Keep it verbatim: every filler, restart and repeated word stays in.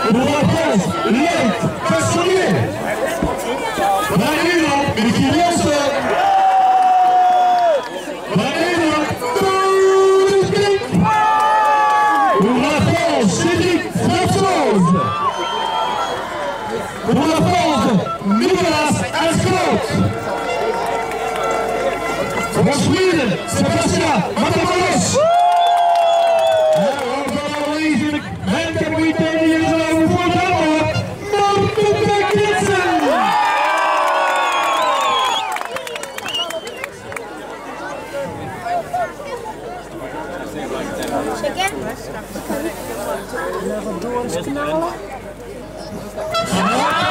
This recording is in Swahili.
Roland leuk, personeel. Bij Nederland, Michiel Jansen. Bij Nederland, Toon Brink. Roland Cedric Fransoos. Roland Nicolas Escroot. Van Sweden, Sebastian Matamoros. En de kapitein die is over voor de andere, Martin Kitsen. Check in. Nog wat door eens knallen.